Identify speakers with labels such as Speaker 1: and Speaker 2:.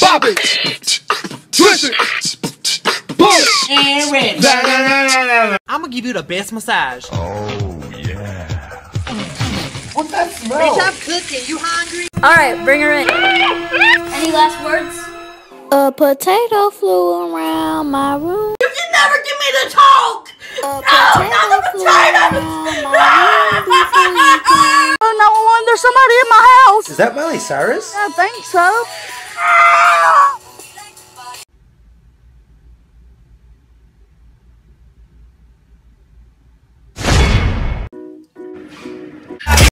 Speaker 1: Bop it. Twist it. Push.
Speaker 2: And ready.
Speaker 3: I'm gonna give you the best massage.
Speaker 1: Oh, yeah. What's that smell?
Speaker 3: Bitch, I'm cooking. You hungry?
Speaker 4: Alright, bring her in.
Speaker 5: Any last words?
Speaker 4: A potato flew around my room.
Speaker 2: You can never get me to talk!
Speaker 4: A
Speaker 2: Not the potatoes!
Speaker 4: Oh, no wonder somebody in my house.
Speaker 6: Is that Miley Cyrus?
Speaker 4: I think so.